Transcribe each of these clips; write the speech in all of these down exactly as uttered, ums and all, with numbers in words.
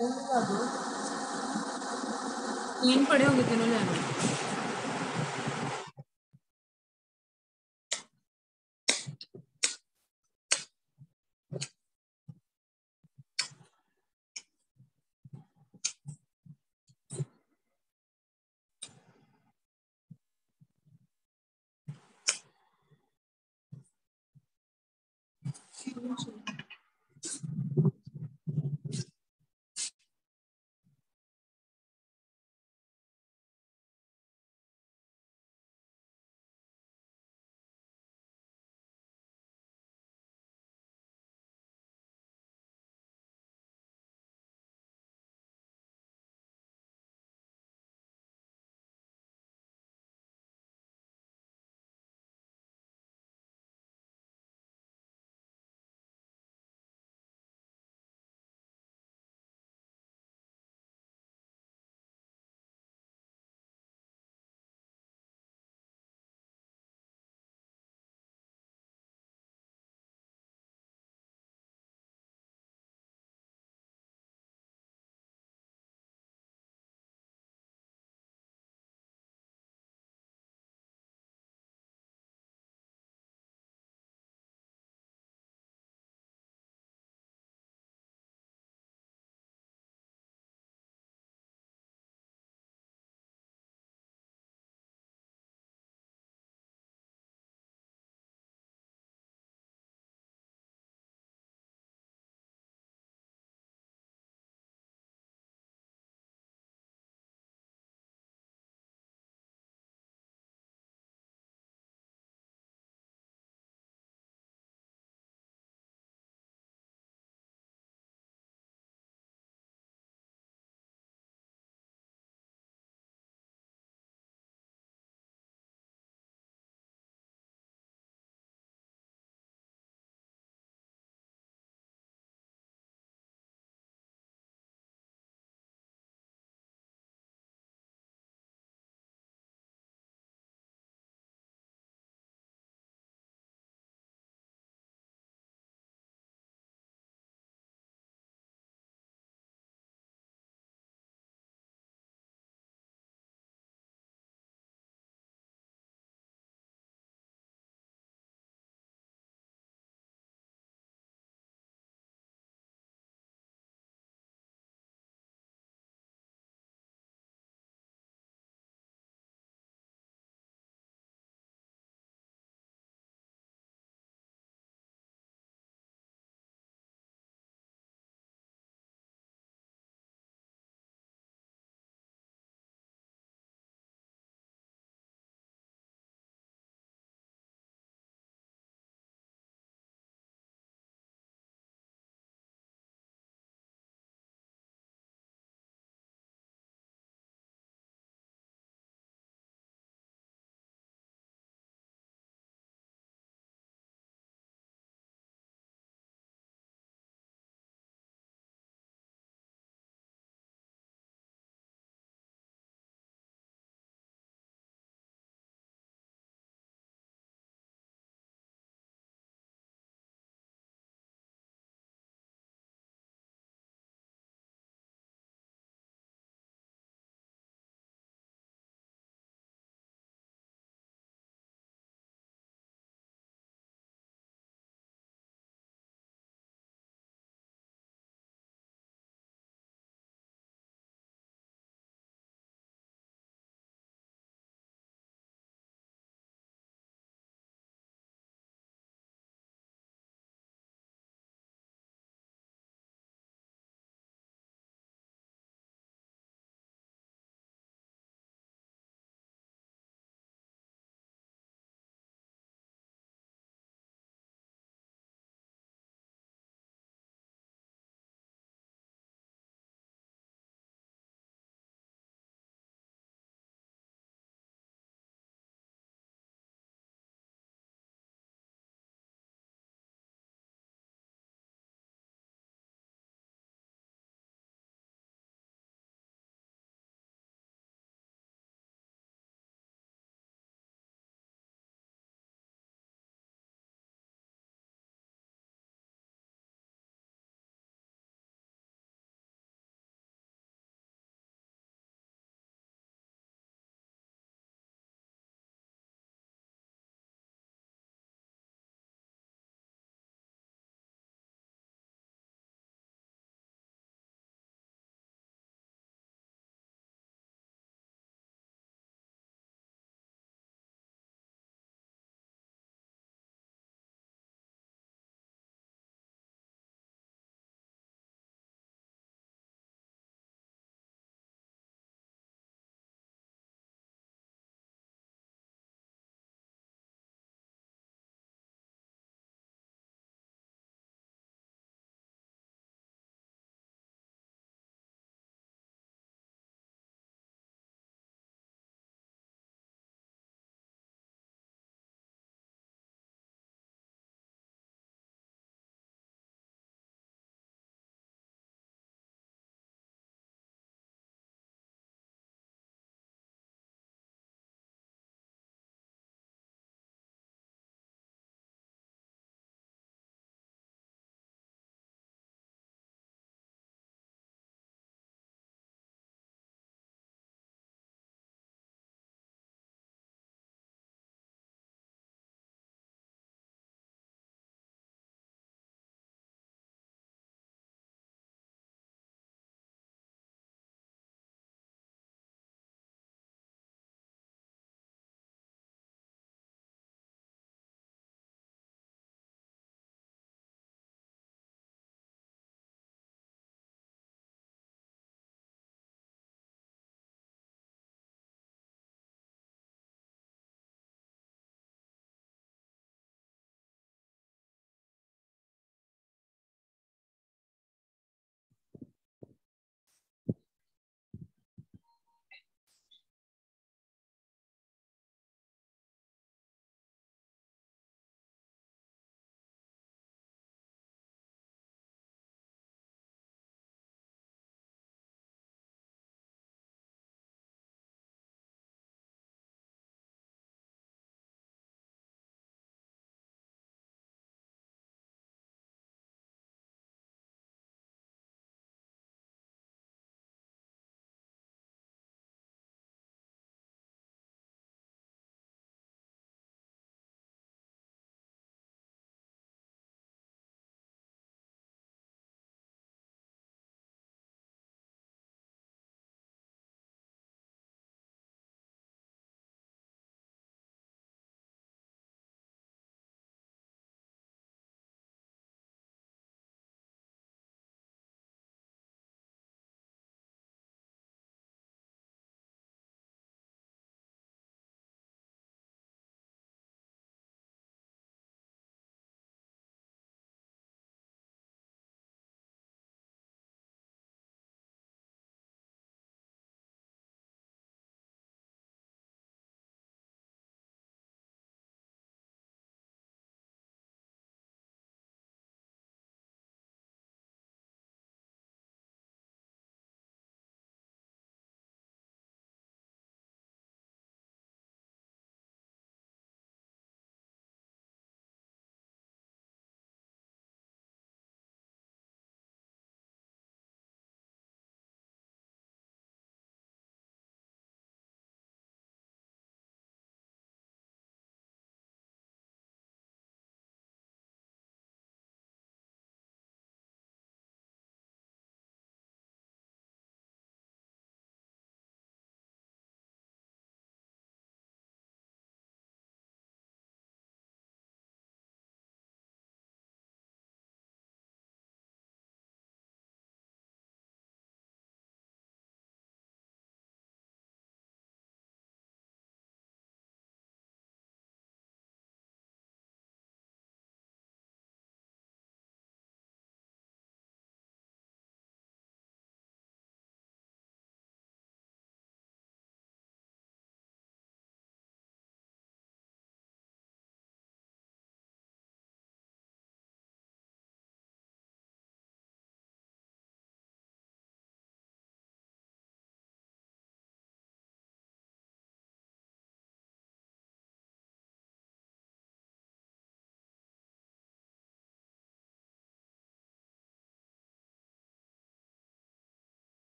तीन पड़े होंगे, तीनों ले आना।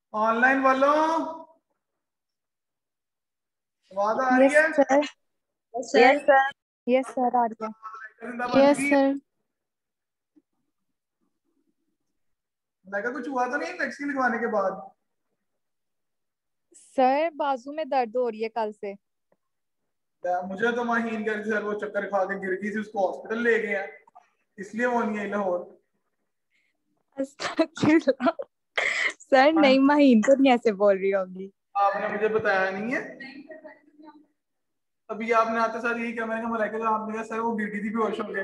ऑनलाइन वालों, आवाज आ रही यस है? Sir. Yes sir. Yes sir आ रही है। जिंदाबाद यस जी। सर। लगा कुछ हुआ तो नहीं वैक्सीन लगवाने के बाद? सर बाजू में दर्द हो रही है कल से। या, मुझे तो माहीन कर सर वो चक्कर खा के गिर गई थी, उसको हॉस्पिटल ले गए हैं, इसलिए वो नहीं आई लाहौर। अस्तगफिरुल्लाह। सर हाँ, नहीं, महीन तो नहीं ऐसे बोल रही होगी। आपने मुझे बताया नहीं है। अभी आपने आते साथ यही क्या, मैंने कहा मलाइका, तो आपने कहा सर वो गिर गई थी बेहोश हो गए।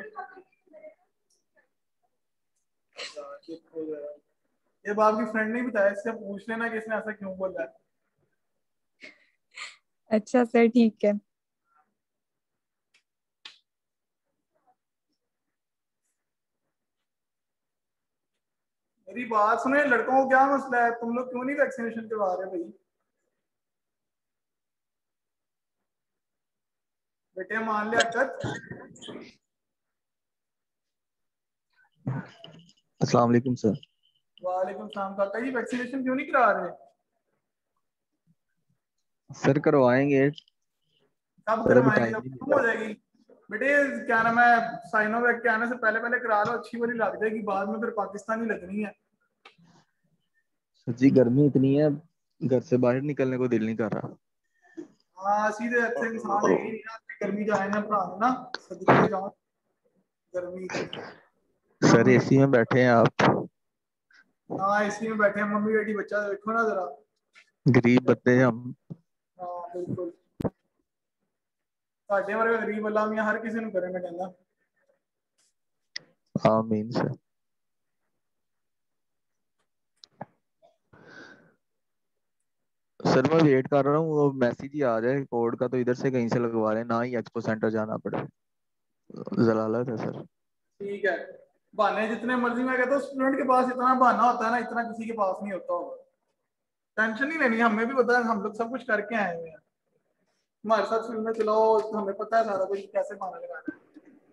ये बाप की फ्रेंड नहीं बताया, इससे पूछ लेना कि इसने ऐसा क्यों बोला है। अच्छा सर ठीक है। मेरी बात सुने, लड़कों को क्या मसला है, तुम लोग क्यों नहीं वैक्सीनेशन करवा रहे भाई? बेटे मान लिया हरकत। अस्सलाम वालेकुम सर। वालेकुम सलाम काका जी, वैक्सीनेशन क्यों नहीं करा रहे? सर करवाएंगे। कब सर अभी करवाएंगे, टाइम जब नहीं खत्म हो मिला। जाएगी? बेटे क्या नाम है, साइनोवैक के आने से पहले पहले करा लो, अच्छी वाली लग जाएगी, बाद में फिर पाकिस्तानी लगनी है। सर जी गर्मी इतनी है, घर से बाहर निकलने को दिल नहीं कर रहा। हाँ सीधे अच्छे इंसान है ही नहीं ना, गर्मी जाए ना भरा ना, सदके जाओ गर्मी के। सर मम्मी, एसी में बैठे हैं आप। हाँ इसी में बैठे हैं, मम्मी बेटी बच्चा देखो ना जरा। गरीब बंदे हैं हम। हाँ बिल्कुल। साढ़े वर्गे गरीब अल्लाह मियां हर किसी ਨੂੰ करे, मैं कहना। आमीन सर। सर मैं वेट कर रहा हूँ, वो मैसेज ही आ जाए कोड का, तो इधर से कहीं से लगवा लें, ना ही एक्सपो सेंटर जाना पड़े। जलालत है सर। ठीक है, बहाने जितने मर्जी, मैं कहता हूँ स्टूडेंट के पास इतना बहाना होता है ना, इतना किसी के पास नहीं होता होगा। टेंशन नहीं लेनी, हमें भी पता है, हम लोग सब कुछ करके आए हुए हैं। हमारे साथ फिल्में चलाओ तो हमें पता है सारा कुछ कैसे बहाना लगाना है।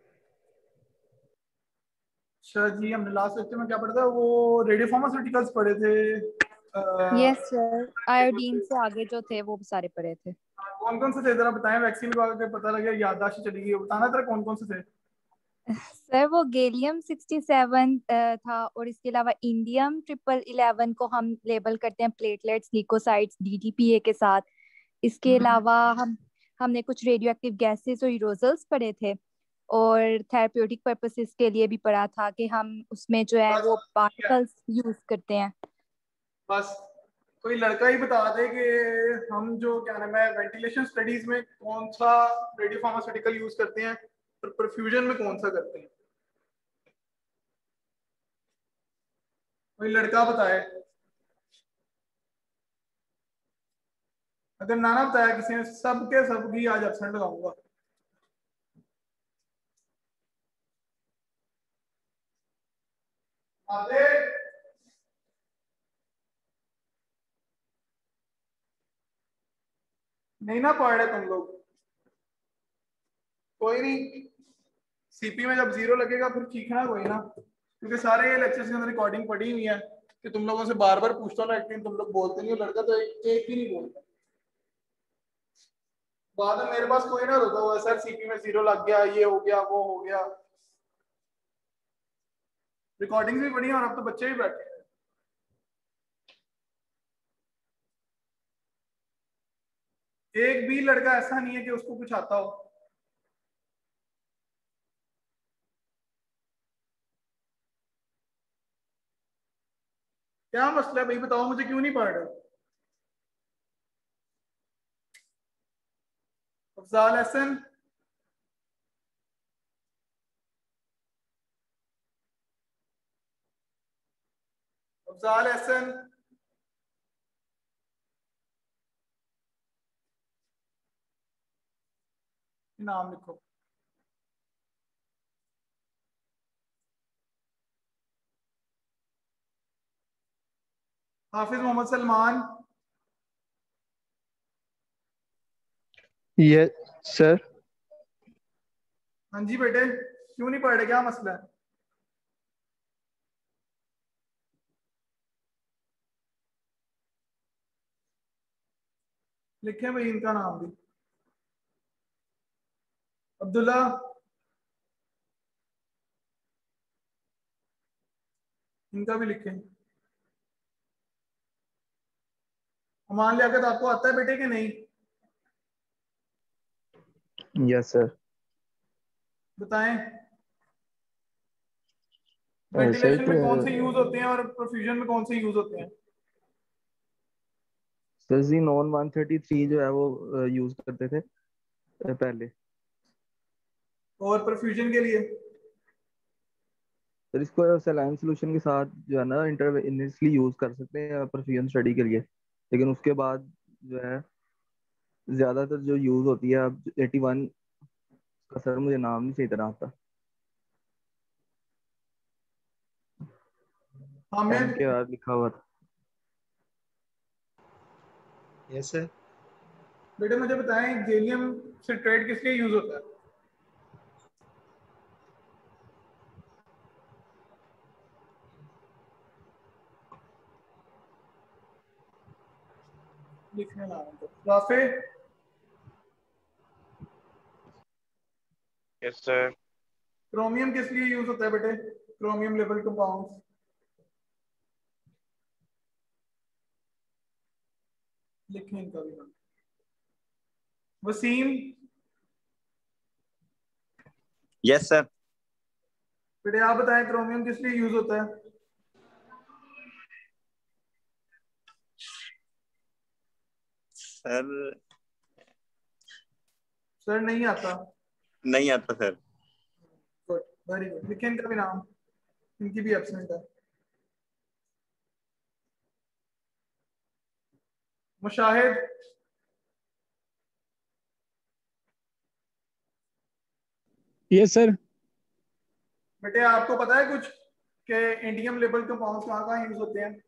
अच्छा जी, हमने लास्ट लेक्चर में क्या पढ़ा था, वो रेडियो फार्मास्यूटिकल्स पढ़े थे। यस सर, आयोडीन कौन से आगे जो थे वो सारे पड़े थे। कौन से थे जरा बताएं, वैक्सीन लगा के पता लगे, याददाश्त चली गई, बताना तेरा कौन कौन से थे। सर वो गैलियम सिक्सटी सेवन था, और इसके अलावा इंडियम ट्रिपल इलेवन को हम लेबल करते हैं प्लेटलेट्स ल्यूकोसाइट्स डीटीपीए के साथ। इसके हम्म, अलावा हम हमने कुछ रेडियो एक्टिव गैसेस और इरोजल्स पढ़े थे। और थेरेप्यूटिक पर्पसेस के लिए भी पढ़ा था कि हम उसमें जो है बस वो ठीक है। पार्टिकल्स यूज करते हैं। बस कोई लड़का ही बता दे कि हम जो क्या नाम है वेंटिलेशन स्टडीज में कौन सा रेडियो फार्मास्यूटिकल यूज करते हैं और परफ्यूजन में कौन सा करते हैं। कोई लड़का बताए। अगर नाना बताया किसी ने, सबके सबकी आज एबसेंट लगाऊंगा। आते नहीं ना पढ़ रहे तुम लोग, कोई नहीं। सीपी में जब जीरो लगेगा फिर चीखना कोई ना, क्योंकि सारे लेक्चर्स के अंदर रिकॉर्डिंग पड़ी हुई है कि तुम लोगों से बार बार पूछता हूँ, लेकिन तुम लोग बोलते नहीं हो, लड़का तो एक, एक ही नहीं बोलता। बाद में मेरे पास कोई ना रोता हुआ, सर सीपी में जीरो लग गया, ये हो गया वो हो गया। रिकॉर्डिंग भी बड़ी है और अब तो बच्चे भी बैठे हैं। एक भी लड़का ऐसा नहीं है कि उसको कुछ आता हो। क्या मसला है भाई, बताओ मुझे, क्यों नहीं पढ़ रहे? अफजाल हसन, अफजाल हसन, नाम लिखो। हाफिज मोहम्मद सलमान। Yes sir. हाँ जी बेटे, क्यों नहीं पढ़ रहे, क्या मसला है? लिखे भाई इनका नाम भी, अब्दुल्ला, इनका भी लिखें। अमान लियाकत आपको आता है बेटे कि नहीं? Yes sir. बताएं सर वेंटिलेशन में कौन से यूज सर होते हैं और परफ्यूजन में कौन से यूज होते हैं? जी नॉन वन थर्टी थ्री जो है वो यूज करते थे अ, पहले। और परफ्यूजन के लिए? सर इसको सलाइन सोल्यूशन के साथ जो है ना इंटरवेनियसली यूज कर सकते हैं परफ्यूजन स्टडी के लिए, लेकिन उसके बाद जो है ज्यादातर जो यूज होती है अब एटी वन का, सर मुझे नाम नहीं सही तरह आता, एम हामिद, के बाद लिखा हुआ था। Yes sir. बेटे मुझे बताएं गैलियम सिट्रेट किस लिए यूज होता है? लिखने ना तो राफे, यस सर। क्रोमियम किस लिए यूज होता है बेटे? क्रोमियम लेवल कंपाउंड्स, लिखें इनका भी नाम। Waseem, yes sir. बेटे आप बताएं क्रोमियम किस लिए यूज होता है? सर सर नहीं आता? नहीं आता सर। गुड, वेरी गुड, लिखें इनका भी नाम, इनकी भी एब्सेंट है। Mushahid, yes sir. बेटे आपको पता है कुछ कि इंडियम लेवल कंपाउंड्स कहाँ कहाँ यूज होते हैं?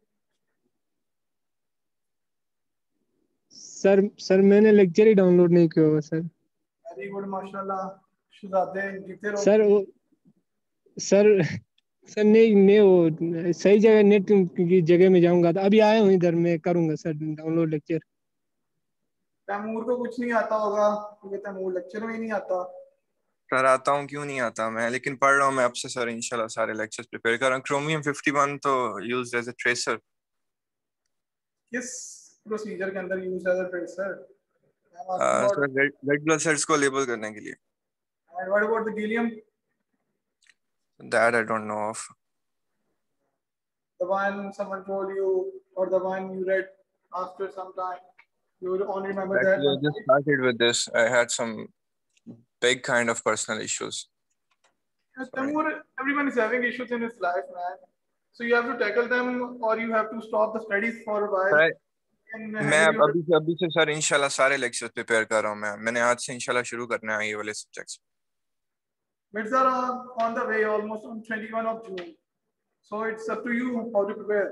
सर सर मैंने लेक्चर ही डाउनलोड नहीं किया हुआ सर। वेरी गुड, माशाल्लाह, शहजादे जीते रहो। सर वो सर सर नहीं नहीं वो सही जगह नेट की जगह में जाऊंगा तो अभी आया हूँ इधर, मैं करूंगा सर डाउनलोड लेक्चर। तैमूर को कुछ नहीं आता होगा क्योंकि तैमूर लेक्चर में ही नहीं आता। सर आता हूँ, क्यों नहीं आता मैं, लेकिन पढ़ रहा हूँ मैं अब से सर, इंशाल्लाह सारे लेक्चर्स प्रिपेयर कर रहा हूँ। क्रोमियम फिफ्टी वन तो यूज्ड एज अ ट्रेसर। किस प्रोसीजर के अंदर use as a tracer? I am asking sir about, red red blood cells को लेबल करने के लिए। And what about the gallium? That I don't know of. The one someone told you or the one you read after some time? You will only remember that Actually, I one, just right? started with this. I had some big kind of personal issues. Uh, Sorry. Taimur, everyone is having issues in his life, man. So you have to tackle them or you have to stop the studies for a while sir and मैं handle अब your. अभी से अभी से sir इंशाल्लाह सारे lectures prepare कर रहा हूँ मैं मैंने आज से इंशाल्लाह शुरू करना है ये वाले subjects. Mids are on, on the way, almost on twenty-first of June. So it's up to you how to prepare.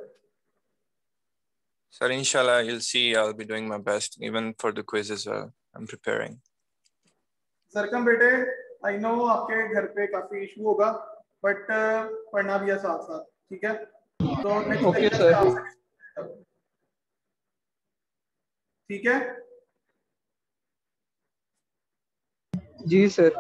Sir इंशाल्लाह you'll see I'll be doing my best even for the quiz as well. I'm preparing. सरकम बेटे, I know आपके घर पे काफी issue होगा, but पढ़ना भी है साथ साथ, ठीक है? तो नेक्स्ट ओके लेक्चर सर। में आपसे, ठीक है? जी सर।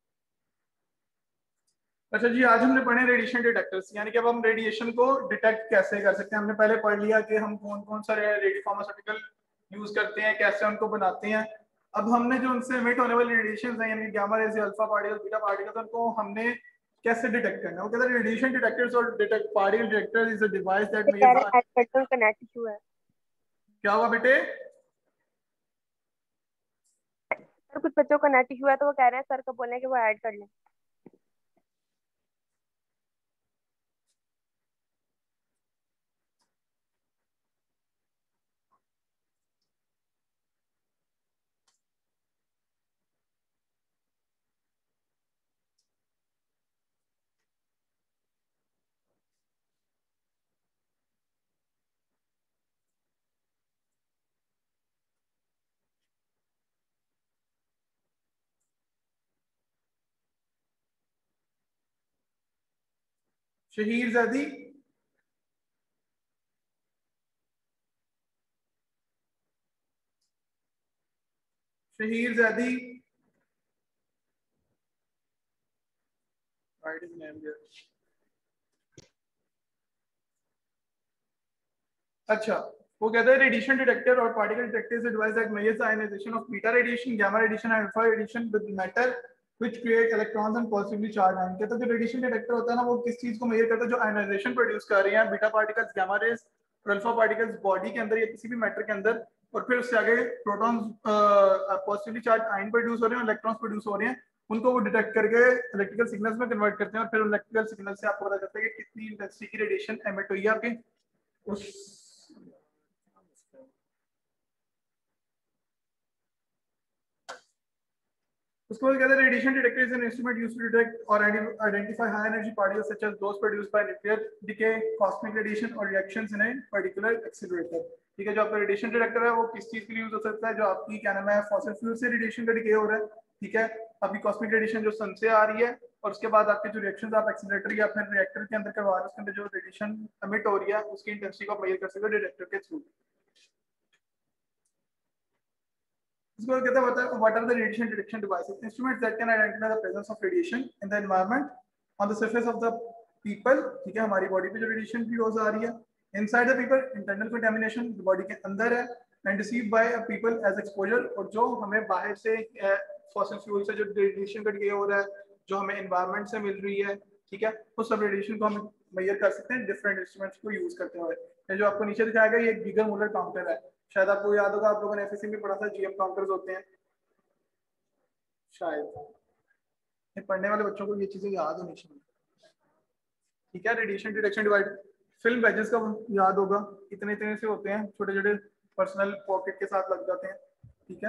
अच्छा जी, आज हमने पढ़े रेडिएशन डिटेक्टर्स, यानी कि अब हम रेडिएशन को डिटेक्ट कैसे कर सकते हैं। हमने पहले पढ़ लिया कि हम कौन कौन सा रेडियो फार्मास्यूटिकल यूज करते हैं, कैसे उनको बनाते हैं। अब हमने जो उनसे एमिट होने वाली रेडिएशन है, यानी gamma rays, alpha particle, beta particle, उनको हमने कैसे डिटेक्ट करना है। वो कहते हैं रेडिएशन डिटेक्टर्स और detect particle detector is a device that कह मेजर्स। रहे हैं पेट्रोल का नेट इशू है क्या हुआ बेटे? सर, कुछ बच्चों का नेट इशू है तो वो कह रहे हैं सर को बोलने कि वो ऐड कर लें। Shaheer Zaidi, Shaheer Zaidi, write his name here. अच्छा, वो कहते हैं रेडिएशन डिटेक्टर और particle detector is a device that measures the ionisation of beta radiation, gamma radiation and alpha radiation with matter which create electrons and positively charge ion. कहते हैं जो radiation detector होता है ना वो किस चीज को मेजर करता है, जो आयनाइजेशन प्रोड्यूस कर रही है बीटा पार्टिकल्स, गामा रेज और अल्फा पार्टिकल्स बॉडी के अंदर या किसी भी मैटर के अंदर, और फिर उससे आगे protons positively charge ion produce हो रहे हैं, इलेक्ट्रॉन्स प्रोड्यूस हो रहे हैं, उनको वो डिटेक्ट करके इलेक्ट्रिकल सिग्नल्स में कन्वर्ट करते हैं और फिर इलेक्ट्रिकल सिग्नल से आपको पता चलता है कि कितनी इंटेंसिटी की रेडिएशन एमिट हुई है आपके उस। उसको कहते हैं radiation detector is an instrument used to detect और identify high energy particles such as those produced by nuclear decay, cosmic radiation और reactions in a particular accelerator. ठीक है, जो आपका रेडिएशन डिटेक्टर है वो किस चीज के लिए यूज हो सकता है, जो आपकी क्या नाम है फॉसिल फ्यूल से रेडिएशन का डिके हो रहा है, ठीक है, आपकी कॉस्मिक रेडिएशन जो सन से आ रही है, और उसके बाद आपके जो रिएक्शंस आप एक्सीलरेटर या फिर रिएक्टर के अंदर करवा रहे हैं उसके अंदर जो रेडिएशन एमिट हो रही है उसकी इंटेंसिटी को आप मेजर कर सकते हो डिटेक्टर के थ्रू। इसको कहते हैं what are the radiation detection devices, instruments that can identify the presence of radiation in the environment on the surface of the people। ठीक है, हमारी बॉडी पे जो रेडिएशन की डोज आ रही है, inside the people internal contamination body के अंदर है, and received by a people as exposure, और जो हमें बाहर से फॉसिल फ्यूल से जो रेडिएशन का डिके हो रहा है जो हमें एनवायरनमेंट से मिल रही है, ठीक है, उस सब रेडिएशन को हम मेजर कर सकते हैं डिफरेंट इंस्ट्रूमेंट्स को यूज करते हुए। ये जो आपको नीचे दिखाया गया ये गीगर मुलर काउंटर है, शायद आपको याद होगा, आप लोगों ने एफएससी में पढ़ा था जीएम काउंटर्स होते हैं शायद, ये पढ़ने वाले बच्चों को ये चीजें याद होनी चाहिए। ठीक है, radiation detection device, film badges का याद होगा, इतने इतने से होते हैं, छोटे छोटे पर्सनल पॉकेट के साथ लग जाते हैं। ठीक है,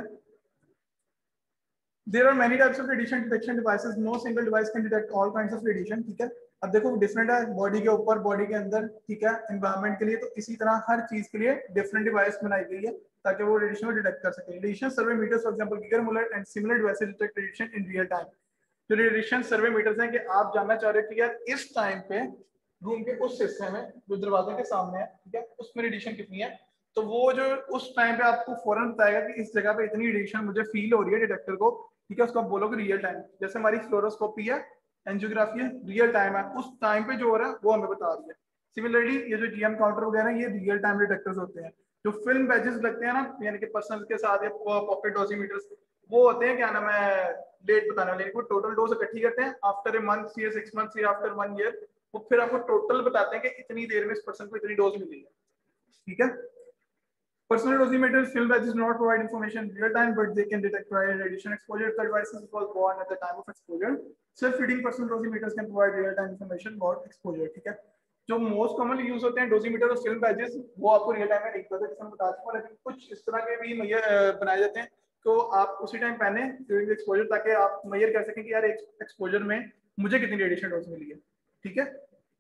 there are many types of radiation detection devices, no single device can detect all kinds of radiation। ठीक है, अब देखो डिफरेंट है, बॉडी के ऊपर, बॉडी के अंदर, ठीक है, एनवायरनमेंट के लिए, तो इसी तरह हर चीज के लिए डिफरेंट डिवाइस बनाई गई है ताकि वो रेडिएशन को डिटेक्ट कर सके। Radiation survey meters for example Geiger Muller and similar devices detect radiation in real time. जो रेडिएशन सर्वे मीटर्स हैं कि आप जानना चाह रहे हो कि यार इस टाइम पे रूम के उस हिस्से में जो दरवाजे के सामने है, ठीक है, उसमें रेडिएशन कितनी है, तो वो जो उस टाइम पे आपको फौरन बताएगा कि इस जगह पे इतनी रेडिएशन मुझे फील हो रही है डिटेक्टर को। ठीक है, उसको आप बोलोगे रियल टाइम, जैसे हमारी फ्लोरोस्कोपी है, एंजियोग्राफी है, रियल टाइम है, उस टाइम पे जो हो रहा है वो हमें बता रही है। सिमिलरली ये जो जीएम काउंटर वगैरह ये रियल टाइम डिटेक्टर्स होते हैं। जो फिल्म बैजेस लगते हैं ना, यानी कि पर्सनल के साथ या पॉकेट डोसीमीटर्स, वो होते हैं क्या नाम है डेट बताने वाले, वो टोटल डोज इकट्ठी करते हैं आफ्टर ए मंथ या सिक्स मंथ्स या आफ्टर वन ईयर, वो फिर आपको टोटल बताते हैं कि इतनी देर में इस पर्सन को इतनी डोज मिली है। ठीक है, personal dosimeters, film badges do not provide information in real time, but they can detect prior radiation exposure if the device was born at the time of exposure. Self-reading personal dosimeters can provide real-time information about exposure। ठीक है, जो most commonly use होते हैं dosimeter और film badges, वो आपको real time में नहीं पता, जैसे मैं बता चुका, लेकिन कुछ इस तरह के भी बनाए जाते हैं तो आप उसी टाइम पहने ड्यूरिंग एक्सपोजर, ताकि आप मेजर कर सकें कि यार एक्सपोजर में मुझे कितनी रेडिएशन डोज मिली है। ठीक है,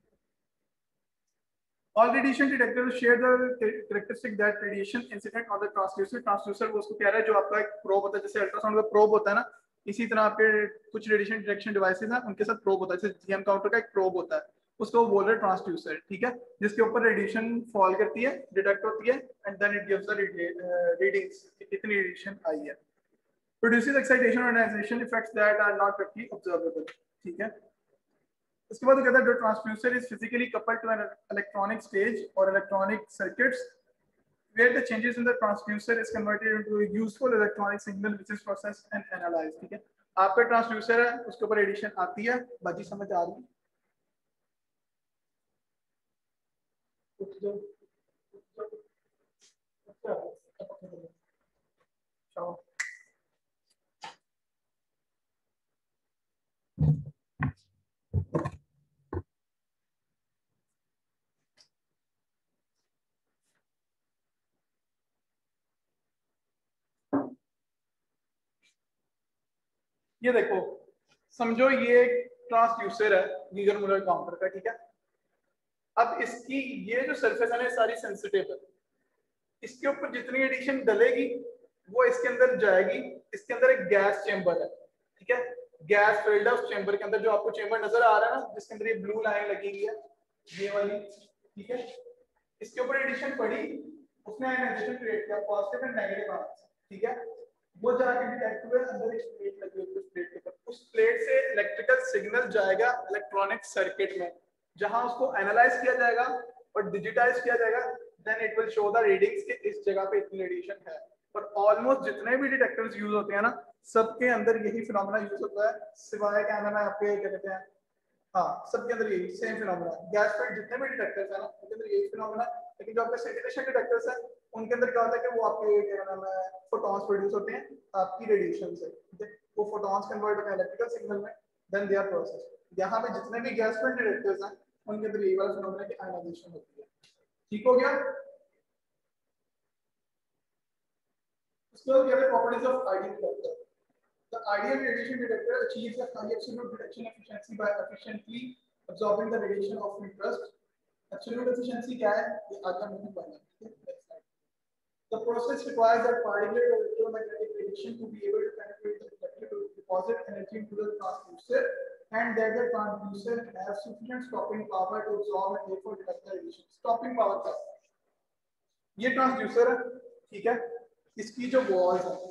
all radiation detectors share the characteristic that radiation incident on the transducer। transducer वो उसको कह रहा है जो आपका एक प्रोब होता है, जैसे अल्ट्रासाउंड का प्रोब होता है ना, इसी तरह आपके कुछ रेडिएशन डिटेक्शन डिवाइसेस हैं उनके साथ प्रोब होता है, जैसे जीएम काउंटर का एक प्रोब होता है, उसको वो बोल रहे हैं ट्रांसड्यूसर। ठीक है, जिसके ऊपर रेडिएशन फॉल करती है, डिटेक्ट होती है, and then it gives the readings कितनी रेडिएशन आई है। प्रोड्यूसेस एक्साइटेशन और ionisation effects that are not directly observable. ठीक है, इसके बाद कहता है transducer is physically coupled to an electronic stage और electronic circuits where the changes in the transducer is converted into a useful electronic signal which is processed and analyzed। ठीक है, आपका ट्रांसड्यूसर है, उसके ऊपर रेडिएशन आती है, बाजी समझ आ रही है? ये देखो, समझो ये ट्रांसड्यूसर है गीगर मुलर काउंटर का। ठीक है, अब इसकी ये जो सरफेस है ना सारी सेंसिटिव है, इसके ऊपर जितनी रेडिएशन डलेगी वो इसके अंदर जाएगी। इसके अंदर एक गैस चेंबर है। ठीक है, गैस फिल्ड है, उस चेंबर के अंदर जो आपको चेंबर नजर आ रहा है ना, जिसके अंदर ये ब्लू लाइन लगी हुई है, ये वाली। ठीक है, इसके ऊपर रेडिएशन पड़ी, उसने आयनाइजेशन क्रिएट किया, पॉजिटिव एंड नेगेटिव आयंस। ठीक है, वो जाके डिटेक्ट हुए, अंदर एक प्लेट लगी होती है उस प्लेट के ऊपर, उस प्लेट से इलेक्ट्रिकल सिग्नल जाएगा इलेक्ट्रॉनिक सर्किट में, जहां उसको एनालाइज किया जाएगा और डिजिटाइज किया जाएगा, then it will show the readings कि इस जगह पे इतनी रेडिएशन है। और ऑलमोस्ट जितने भी डिटेक्टर्स यूज होते हैं ना, सबके अंदर यही फिनोमेना यूज होता है, सिवाय क्या नाम है आपके, क्या कहते हैं, हाँ सबके अंदर यही सेम फिनोमेना। गैस फील्ड जितने भी डिटेक्टर्स है ना, उनके अंदर यही फिनोमेना। लेकिन जो आपके सेंटिनेशन डिटेक्टर्स है, उनके अंदर क्या होता है कि वो आपके क्या नाम है फोटॉन्स प्रोड्यूस होते हैं आपकी रेडिएशन से, ठीक है, वो फोटॉन्स कन्वर्ट होते हैं इलेक्ट्रिकल सिग्नल में, देन दे आर प्रोसेस्ड। यहाँ पे जितने भी गैस फील्ड डिटेक्टर्स हैं, उनके अंदर यही वाला फिनोमेना की आयनाइजेशन होती है। ठीक हो गया? उसके बाद क्या है properties of ideal detector. The ideal radiation detector achieves a high absolute detection efficiency by efficiently absorbing the radiation of interest. Absolute efficiency क्या है? ये आगे हम पढ़ेंगे, ठीक है? The process requires that particular electromagnetic radiation to be able to penetrate the detector to deposit energy into the transducer, and that the transducer has sufficient stopping power to absorb and therefore detect the radiation. Stopping power क्या है? ये transducer है, ठीक है, इसकी जो walls है,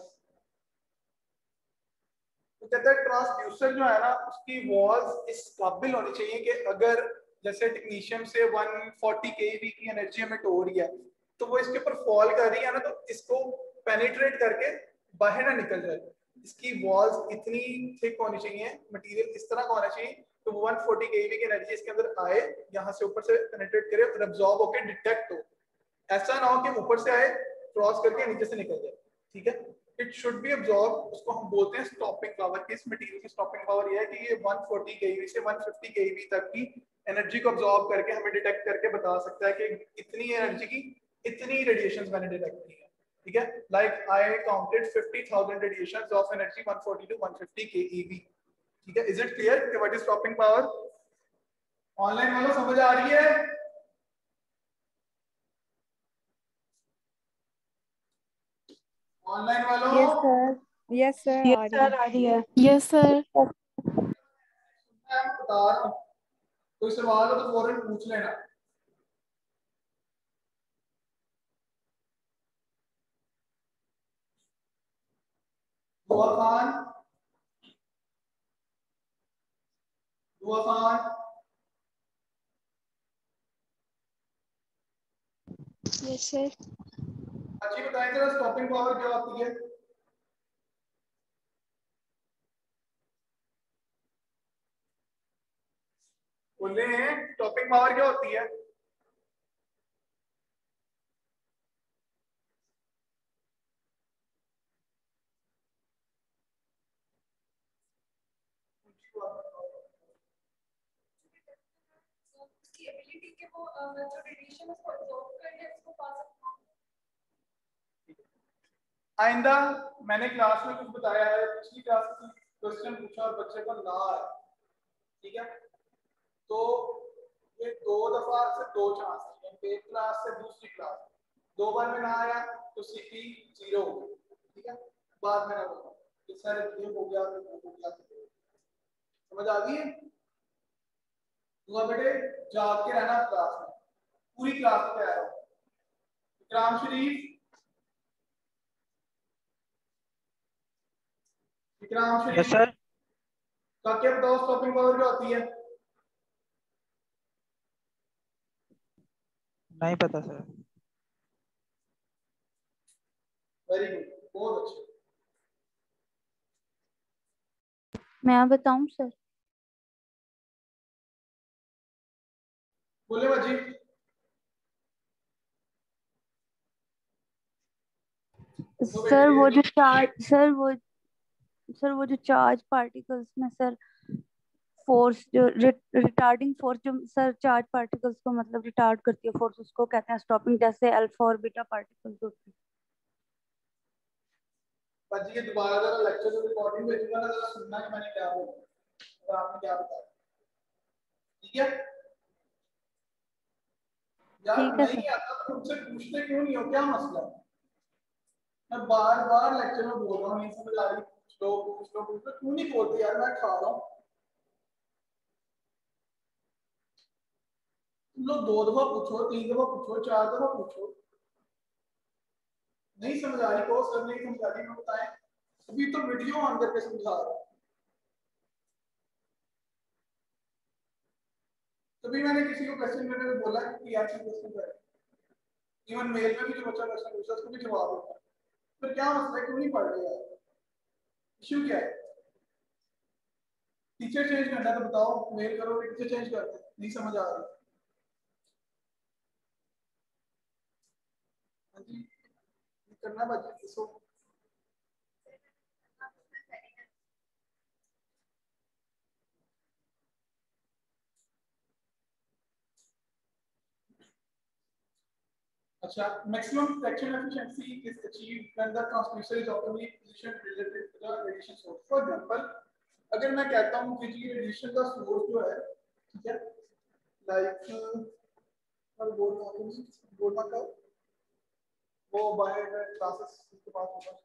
तो कहता है ट्रांसड्यूसर जो है ना, उसकी वॉल्स इस काबिल होनी चाहिए कि अगर जैसे टेक्नीशियम से एक सौ चालीस केवी की एनर्जी हमें हो रही है, तो वो इसके ऊपर फॉल कर रही है ना, तो इसको पेनिट्रेट करके बाहर ना निकल जाए। इसकी वॉल्स इतनी थिक होनी चाहिए, मटेरियल इस तरह का होना चाहिए तो वो एक सौ चालीस केवी की एनर्जी इसके अंदर आए, यहाँ से ऊपर से पेनिट्रेट करे और एब्जॉर्ब होकर डिटेक्ट हो। ऐसा ना हो कि ऊपर से आए क्रॉस करके नीचे से निकल जाए, ठीक है। इट शुड बी अब्सॉर्ब, उसको हम बोलते हैं स्टॉपिंग पावर। इस मटेरियल की स्टॉपिंग पावर ये है कि ये एक सौ चालीस केवी से एक सौ पचास केवी तक की एनर्जी को अब्सॉर्ब करके हमें डिटेक्ट करके बता सकता है कि इतनी एनर्जी की इतनी रेडिएशंस मैंने डिटेक्ट की है, ठीक है। Like I counted fifty thousand radiations of energy एक सौ चालीस टू एक सौ पचास केईवी, ठीक है। इज इट क्लियर कि what is stopping power? Online वालों समझ आ रही है? ऑनलाइन वालों? Yes sir, yes sir, yes sir आ रही है। Yes sir. मैं बता रहा हूं, कोई सवाल हो तो फौरन पूछ लेना। दुआ खान, दुआ खान, यस सर। अच्छी बताएं जरा स्टॉपिंग पावर क्या होती है? बोले स्टॉपिंग पावर क्या होती है? उसकी एबिलिटी कि वो जो रेडिएशन उसको अब्सॉर्ब कर ले उसको पा सकता है। आइंदा मैंने क्लास में कुछ बताया है, पिछली क्लास में क्वेश्चन पूछा और बच्चे को ना आया, ठीक है, तो ये दो दफा से दो चांस है, एक क्लास से दूसरी क्लास, दो बार में ना आया तो सीपी जीरो हो गया, ठीक है। बाद में ना बोला कि सर ये हो गया तो वो हो गया, समझ आ गई है? तो बेटे जाग के रहना क्लास में, पूरी क्लास में आ रहा हूँ। इकराम शरीफ, इकराम शरीफ यस सर। क्या बताओ स्टॉपिंग पावर क्या होती है? नहीं पता सर। वेरी गुड, बहुत अच्छा। मैं बताऊं सर? बोले बाजी। सर वो जो चार्ज सर वो सर वो जो चार्ज पार्टिकल्स में सर फोर्स जो रिटार्डिंग फोर्स जो सर चार्ज पार्टिकल्स को मतलब रिटार्ड करती है फोर्स, उसको कहते हैं स्टॉपिंग, जैसे अल्फा और बीटा पार्टिकल्स होती है। बाजी ये दोबारा जरा लेक्चर में रिकॉर्डिंग भेजूंगा ना, जरा सुनना कि मैंने क्या बोला और आपने क्या बताया, ठीक है यार? नहीं आता तो मुझसे पूछते क्यों नहीं हो, क्या मसला है? मैं बार बार लेक्चर में बोल रहा हूँ, नहीं समझ आ रही, कुछ लोग कुछ लोग कुछ लोग क्यों नहीं बोलते यार? मैं खा रहा हूँ, तुम लोग दो दफा पूछो, तीन दफा पूछो, चार दफा पूछो, नहीं समझ आ रही को सर नहीं समझ आ रही, मैं बताएं अभी तो वीडियो ऑन करके समझा रहा हूं। तभी मैंने किसी को क्वेश्चन करने में बोला कि यार क्वेश्चन कर, इवन मेल में भी जो बच्चा क्वेश्चन पूछा उसको भी जवाब होता है। फिर क्या मसला है, क्यों नहीं पढ़ रहे यार? इश्यू क्या है? टीचर चेंज करना है तो बताओ, मेल करो, टीचर चेंज कर दो, नहीं समझ आ रही। हाँ जी, करना बच्चे इसको। अच्छा, maximum traction efficiency is achieved when the transducer is optimally positioned relative to the radiation source. For example, अगर मैं कहता हूँ कि जी रेडिएशन का सोर्स जो है, ठीक है, लाइक और बोल रहा हूँ बोल रहा हूँ वो बाहर क्लासेस के पास होगा।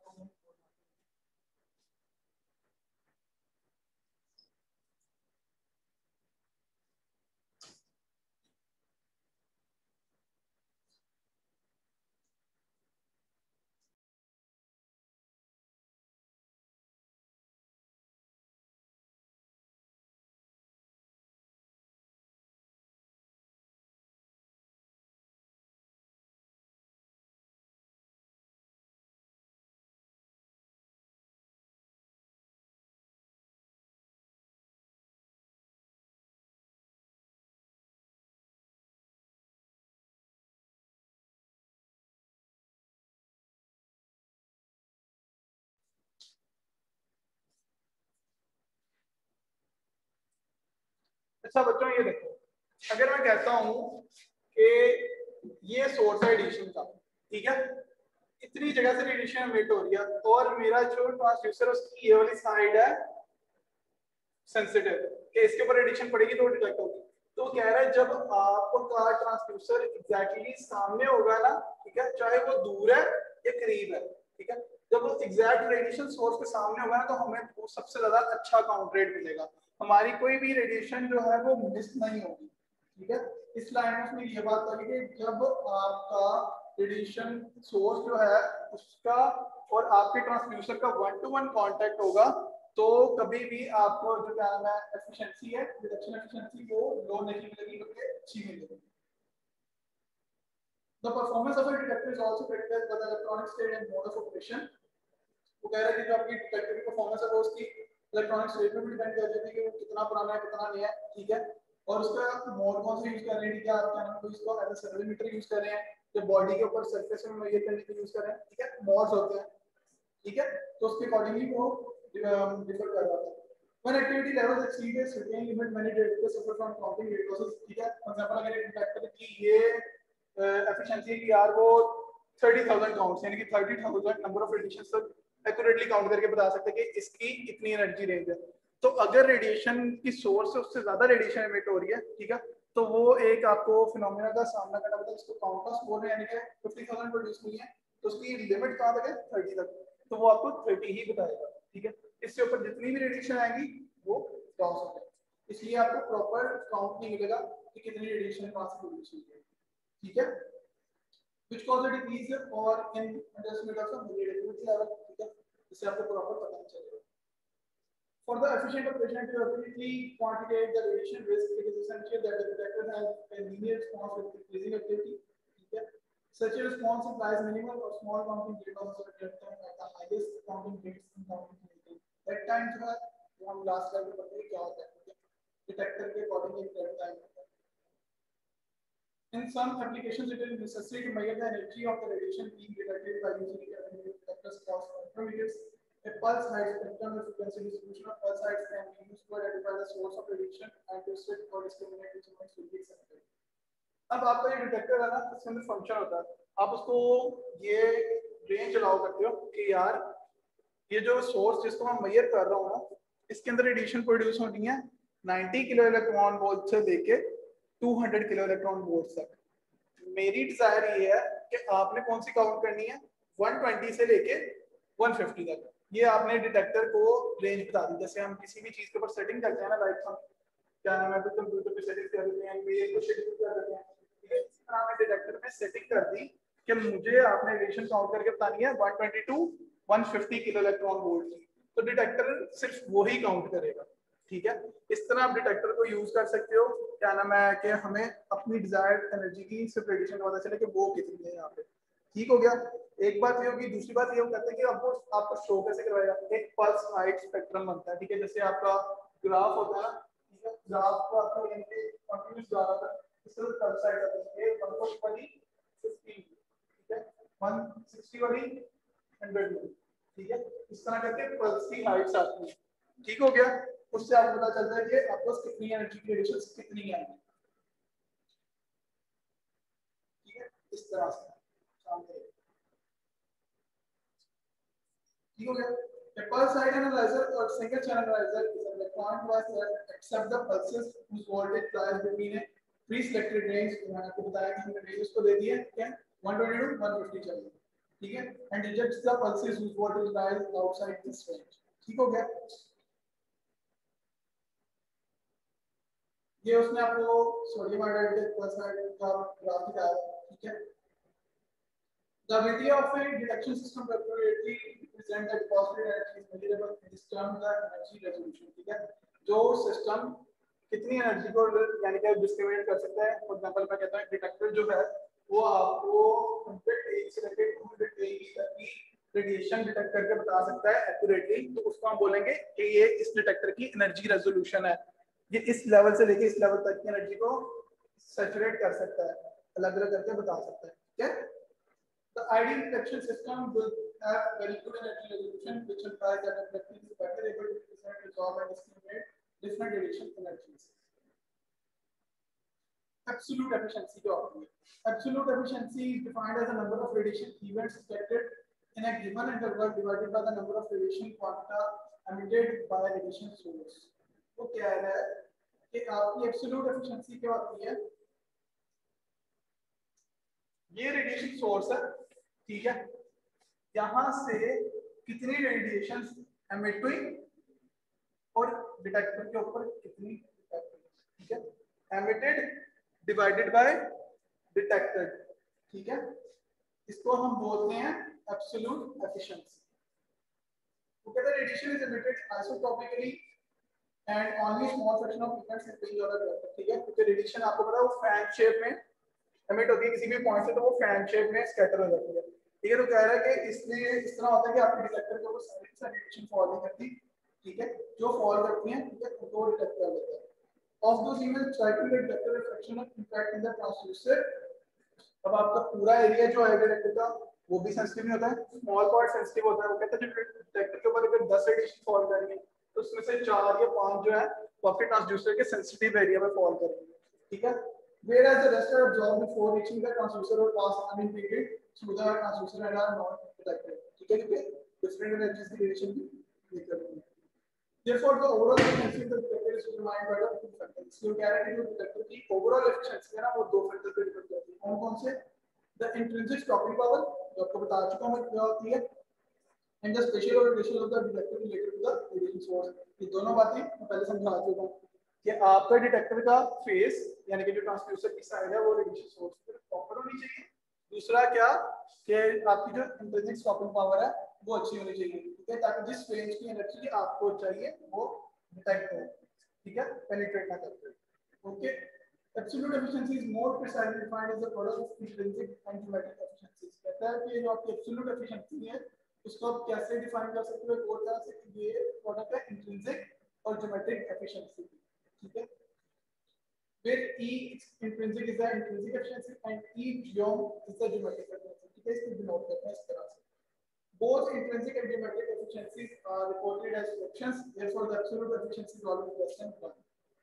अच्छा बच्चों ये देखो, अगर मैं कहता हूँ कि ये सोर्स है रेडिएशन का, ठीक है, इतनी जगह से रेडिएशन एमिट हो रही है और मेरा जो ट्रांसड्यूसर उसकी ये वाली साइड है सेंसिटिव कि इसके ऊपर रेडिएशन पड़ेगी तो डिटेक्ट होगी। तो कह रहा है जब आपका ट्रांसड्यूसर एग्जैक्टली सामने होगा ना, ठीक है, चाहे वो दूर है या करीब है, ठीक है, जब वो एग्जैक्ट रेडिएशन सोर्स के सामने होगा ना तो हमें वो सबसे ज्यादा अच्छा काउंट रेट मिलेगा, हमारी कोई भी रेडिएशन जो है वो मिस नहीं होगी, ठीक है। इस लाइन में उसने ये बात कही कि जब आपका रेडिएशन सोर्स जो है उसका और आपके ट्रांसड्यूसर का वन टू वन कांटेक्ट होगा तो कभी भी आपको जो क्या नाम है एफिशिएंसी है, डिटेक्शन एफिशिएंसी वो लो नहीं मिलेगी बल्कि अच्छी मिलेगी। The performance of a detector is also predicted by the electronic state and mode of operation. वो कह रहा है कि जो आपकी डिटेक्टर की परफॉर्मेंस है वो उसकी इलेक्ट्रॉनिक स्टेट पे भी डिपेंड करती है कि वो कितना पुराना है कितना नया है, ठीक है, और उसका मोड कौन सा यूज कर रहे हैं, ठीक है, आप क्या नाम है इसको एज अ सर्वेमीटर यूज कर रहे हैं जो बॉडी के ऊपर सरफेस में मेजर करने के लिए यूज कर रहे हैं, ठीक है, मोड्स होते हैं, ठीक है, तो उसके अकॉर्डिंगली वो डिफर कर रहा है। When activity levels exceed a certain limit, many detectors suffer from counting rate losses, ठीक है, फॉर एग्जांपल अगर एक डिटेक्टर की ये एफिशिएंसी की यार वो थर्टी थाउजेंड काउंट्स यानी कि thirty thousand number of radiations तक एक्यूरेटली काउंट करके बता सकते हैं कि इसकी इतनी एनर्जी रेंज है। तो अगर रेडिएशन की सोर्स से उससे ज्यादा रेडिएशन एमिट हो रही है, ठीक है, तो वो एक आपको फिनोमेना का सामना करना पड़ता है, इसको काउंट का स्कोर है यानी कि फिफ्टी थाउजेंड प्रोड्यूस हुई है तो उसकी लिमिट कहां तक है, थर्टी तक, तो वो आपको थर्टी ही बताएगा, ठीक है, इससे ऊपर जितनी भी रेडिएशन आएगी वो लॉस हो जाएगी, इसलिए आपको प्रॉपर काउंट नहीं मिलेगा कि कितनी रेडिएशन पास प्रोड्यूस हुई है, ठीक है, which cause a decrease or in adjustment of the radioactivity level, ठीक है, इससे आपको प्रॉपर पता नहीं चलेगा। For the efficient operation to accurately quantitate the radiation risk, it is essential that the detector has a linear response with increasing activity, ठीक है, such a response implies minimal or small counting rate of the detector at the highest counting rates in counting rate. That time जो है वो हम last slide में पढ़ेंगे क्या होता है, ठीक है, डिटेक्टर के अकॉर्डिंग एक टाइम होता है। In some applications, it is necessary to measure the energy of the radiation being detected by using a detector's cross spectrometers. A pulse height spectrum with frequency distribution of pulse heights can be used to identify the source of radiation and to set or discriminate which ones will be accepted. अब आपका ये detector है ना, इसके अंदर function होता है, आप उसको ये रेंज अलाउ करते हो कि यार ये जो सोर्स जिसको मैं मेजर कर रहा हूँ ना, इसके अंदर रेडिएशन प्रोड्यूस होनी है नाइंटी किलो इलेक्ट्रॉन वोल्ट से लेके two hundred kilo electron volt तक। मेरी डिजायर ये है कि आपने कौन सी काउंट करनी है, वन ट्वेंटी से लेके वन फिफ्टी तक, ये आपने डिटेक्टर को रेंज बता दी। जैसे हम किसी भी चीज के ऊपर सेटिंग करते हैं ना, लाइक हम क्या नाम है कंप्यूटर पे सेटिंग कर देते हैं, ये कुछ शेड्यूल कर देते हैं, ठीक है, इस तरह हमने डिटेक्टर में सेटिंग कर दी कि मुझे आपने रेडिएशन काउंट करके बतानी है one twenty to one fifty kilo electron volt की, तो डिटेक्टर सिर्फ वही काउंट करेगा। ठीक है, इस तरह आप डिटेक्टर को यूज कर सकते हो। क्या नाम है कि हमें अपनी डिजायर्ड एनर्जी की सिर्फ रेडिएशन का पता चले कि वो कितनी है यहाँ पे। ठीक हो गया, एक बात ये होगी। दूसरी बात ये कहते हैं कि आपको आपको शो कैसे करवाएगा, एक पल्स हाइट स्पेक्ट्रम बनता है। ठीक है, जैसे आपका ग्राफ होता है, ठीक है, ग्राफ को आपको कंटिन्यूस जा रहा था, इस तरह पल्स हाइट आती है, वन फोर्टी वाली फिफ्टी, ठीक है, वन सिक्सटी वाली हंड्रेड में, ठीक है, इस तरह करके पल्स की हाइट्स आती है। ठीक हो गया, उससे आपको पता चलता है कि आपको कितनी एनर्जी की रेडिएशन कितनी है। ठीक है, इस तरह से काम करेगा। ठीक हो गया। A pulse height analyzer or single channel analyzer is an electronic device that accepts the pulses whose voltage lies between a pre-selected range। मैंने आपको बताया कि हमने रेंज उसको दे दी है क्या, one twenty to one fifty चाहिए। ठीक है, and rejects the pulses whose voltage lies outside this range। ठीक हो गया, ये उसने आपको सोडियम आयोडाइड के पल्स हाइट का ग्राफ दिखाया। ठीक है, the ability of a detection system to accurately represent the deposited energy is measurable in this term the energy resolution। ठीक है, जो सिस्टम कितनी एनर्जी को यानी कि डिस्क्रिमिनेट कर सकता है। फॉर एग्जांपल मैं कहता हूं डिटेक्टर जो है वो आपको हंड्रेड ए से लेकर टू हंड्रेड ए तक की रेडिएशन डिटेक्ट करके बता सकता है एक्यूरेटली, तो उसको हम बोलेंगे कि ये इस डिटेक्टर की एनर्जी रेजोल्यूशन है। ये इस लेवल से लेके इस लेवल तक की एनर्जी को सैचुरेट कर सकता है, अलग अलग करके बता सकता है। ठीक है, the ideal detection system will have very good energy resolution, which implies that the detector is better able to present, resolve and discriminate different radiation energies। Absolute efficiency क्या होती है? Absolute efficiency is defined as the number of radiation events detected in a given interval divided by the number of radiation quanta emitted by a radiation source। वो क्या है कि आपकी absolute efficiency क्या होती है, ये रेडिएशन सोर्स है। ठीक है, यहां से कितनी रेडिएशन एमिट हुई और डिटेक्टर के ऊपर कितनी डिटेक्ट हुई। ठीक है, एमिटेड डिवाइडेड बाय डिटेक्टेड। ठीक है, इसको हम बोलते हैं एब्सोल्यूट एफिशिएंसी। वो कहते हैं radiation is emitted isotopically and only small fraction of events is being observed। ठीक है, क्योंकि रेडिएशन आपको पता है वो फैन शेप में एमिट होती है किसी भी पॉइंट से, तो वो फैन शेप में स्कैटर हो जाती है। ठीक है, तो कह रहा है कि इसलिए इस तरह होता है कि आपके डिटेक्टर के ऊपर सारी सारी रेडिएशन फॉल नहीं करती। ठीक है, जो फॉल करती हैं, ठीक है, उनको डिटेक्ट कर लेता है। Of those image try to get detector reflection of impact in the transducer. अब आपका पूरा एरिया जो है डिटेक्टर का वो भी सेंसिटिव नहीं होता है, स्मॉल पार्ट सेंसिटिव होता है। वो कहता है जो डिटेक्टर के ऊपर अगर दस रेडिएशन फॉल कर रही है तो उसमें से चार या पांच जो है वो आपके ट्रांसड्यूसर के सेंसिटिव एरिया में फॉल करेंगे। ठीक है, whereas the rest are absorbed before reaching the transducer or pass unimpeded through the transducer and are not detected। ठीक है, क्योंकि different energies की रेडिएशन भी निकल रही है। Therefore the overall efficiency of the detector is determined by the two factors। इसलिए कह रहा है कि जो डिटेक्टर की ओवरऑल एफिशिएंसी है ना वो दो फैक्टर पे डिपेंड करती है। कौन कौन से? the intrinsic stopping power जो आपको बता चुका हूं मैं क्या होती है, and the spatial orientation of the detector related to the radiation source। ये दोनों बातें मैं पहले समझा चुका हूं कि आपका डिटेक्टर का फेस यानी कि जो ट्रांसड्यूसर की साइड है वो रेडिएशन सोर्स पर प्रॉपर होनी चाहिए। दूसरा क्या कि आपकी जो इंट्रिंसिक स्टॉपिंग पावर है वो अच्छी होनी चाहिए। ठीक है, ताकि जिस रेंज की एनर्जी आपको चाहिए वो डिटेक्ट हो। ठीक है, पेनिट्रेट ना करते। Okay, absolute efficiency is more precisely defined as the product of intrinsic and geometric efficiencies. कहता है कि जो आपकी एब्सोल्यूट एफिशिएंसी है उसको आप कैसे डिफाइन कर सकते हो, एक और तरह से कि ये प्रोडक्ट है इंट्रिंसिक और ज्योमेट्रिक एफिशिएंसी। ठीक है, where E intrinsic is the intrinsic efficiency and E geom is the geometric efficiency। ठीक है, इसको डिनोट करते हैं इस तरह से। Both intrinsic and geometric efficiencies are reported as fractions, therefore the absolute efficiency is always less than one।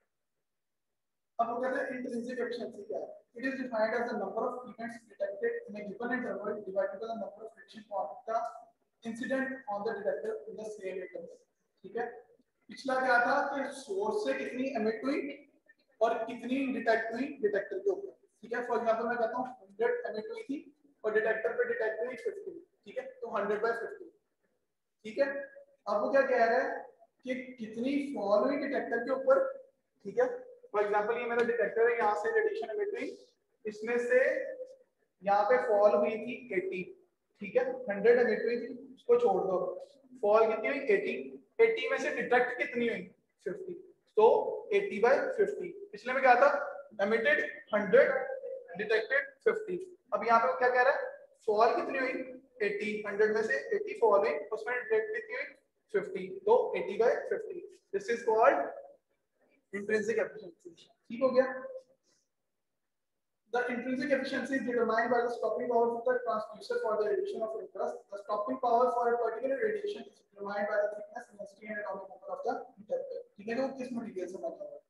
अब वो कहते हैं intrinsic efficiency क्या है? It is defined as the number of events detected in a given interval divided by the number of reaction quanta incident on the detector in the same interval। ठीक है, पिछला क्या था कि सोर्स से कितनी एमिट हुई और कितनी डिटेक्ट हुई डिटेक्टर के ऊपर। ठीक है, फॉर एग्जांपल मैं कहता हूं हंड्रेड एमिट हुई थी और डिटेक्टर पे डिटेक्ट हुई फिफ्टी। ठीक है, तो हंड्रेड बाय फिफ्टी। ठीक है, अब वो क्या कह रहा है कि कितनी फॉल हुई डिटेक्टर के ऊपर। ठीक है, फॉर एग्जांपल ये मेरा डिटेक्टर है, यहाँ से रेडिएशन एमिट हुई, इसमें से यहाँ पे फॉल हुई थी एटी। ठीक है, हंड्रेड एमिट हुई थी, उसको छोड़ दो, फॉल कितनी हुई एटी, एटी में से डिटेक्ट कितनी हुई फिफ्टी, तो एटी बाय फिफ्टी। पिछले में क्या था, एमिटेड हंड्रेड, डिटेक्टेड फिफ्टी। अब यहाँ पे वो क्या कह रहा है, फॉल कितनी हुई एटी, हंड्रेड में से एटी फॉल हुई, उसमें डिटेक्ट कितनी हुई फिफ्टी, तो eighty by fifty. This is called intrinsic efficiency. ठीक हो गया। The intrinsic efficiency is determined by the stopping power of the transducer for the radiation of interest. The stopping power for a particular radiation is determined by the thickness, density, and atomic number of the detector. ठीक है, तो किस material से बना है?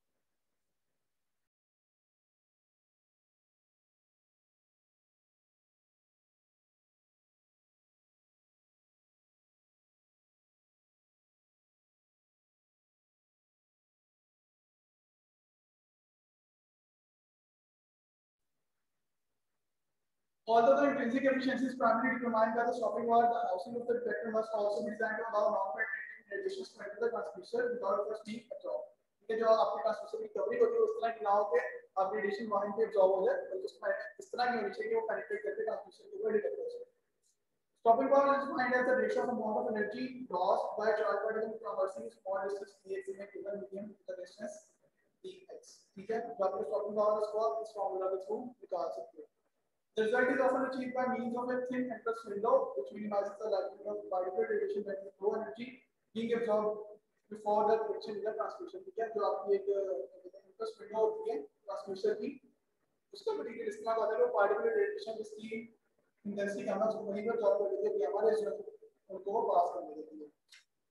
Although the intrinsic efficiency is primarily determined by the stopping power, the housing of the detector must also be designed to allow non-penetrating radiations to enter the transducer without first being absorbed. ठीक है, जो आपके transducer की covering होती है उस तरह की ना हो के आप रेडिएशन वहां पे एब्जॉर्ब हो जाए, और उसमें इस तरह की होनी चाहिए कि वो पेनिट्रेट करके ट्रांसड्यूसर के ऊपर डिटेक्ट हो जाए। Stopping power is defined as the ratio of amount of energy lost by charge particle traversing a small distance dx in a given medium to the distance dx. ठीक है, तो आपको stopping power उसको आप इस formula के through निकाल सकते हो। The result is often achieved by means of a thin interest window, which minimizes the likelihood of particle radiation that is low energy being absorbed before the reaction in the transmission. ठीक है, जो आपकी एक interest window होती है transducer की, उसका material इस तरह का होता है, पार्टिकुलर रेडिएशन जिसकी इंटेंसिटी कम है उसको वहीं पर ड्रॉप कर देती है, हमारे उनको वो पास कर देती है।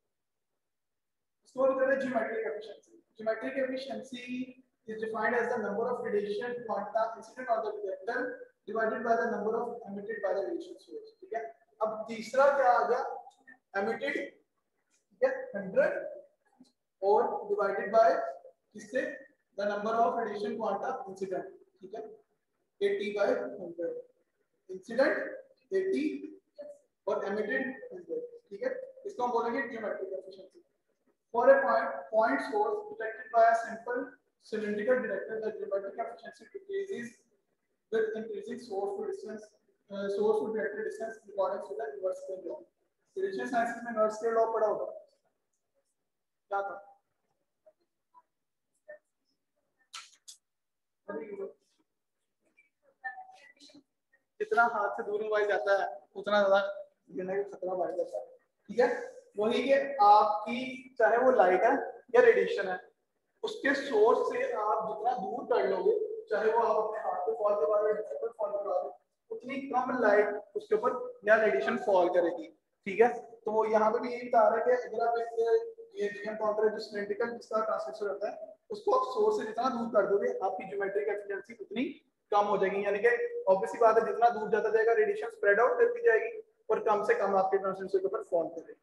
इसको कहते हैं geometric efficiency. Geometric efficiency is defined as the number of radiation quanta incident on the detector divided by the number of emitted by the radiation source. ठीक है, अब तीसरा क्या आ गया, emitted, ठीक है, हंड्रेड और divided by किससे, the number of radiation quanta incident, ठीक है, eighty by hundred, incident eighty और emitted हंड्रेड। ठीक है, इसको हम बोलेंगे geometric efficiency. For a point point source detected by a simple cylindrical detector, the geometric efficiency decreases with increasing source to distance, uh, source to detector distance in accordance with the inverse scale law. Radiation sciences में inverse scale law पढ़ा होगा, क्या था? जितना हाथ से दूर mobile जाता है उतना ज्यादा गिरने का खतरा बढ़ जाता है। ठीक है, वही कि आपकी चाहे वो लाइट है या रेडिएशन है, उसके सोर्स से आप जितना दूर कर लोगे, चाहे वो आप अपने हाथ पे फॉल करवा रहे हो या फॉल करवा रहे हो, उतनी कम लाइट उसके ऊपर या रेडिएशन फॉल करेगी। ठीक है, तो वो यहाँ पे भी यही बता रहा है कि अगर आप एक ये जीएम काउंटर है जो सिलेंड्रिकल जिसका ट्रांसड्यूसर होता है, उसको आप सोर्स से जितना दूर कर दोगे आपकी ज्योमेट्रिक एफिशिएंसी उतनी कम हो जाएगी। यानी कि ऑब्वियसली बात है, जितना दूर जाता जाएगा रेडिएशन स्प्रेड आउट करती जाएगी और कम से कम आपके ट्रांसड्यूसर के ऊपर फॉल करेगी।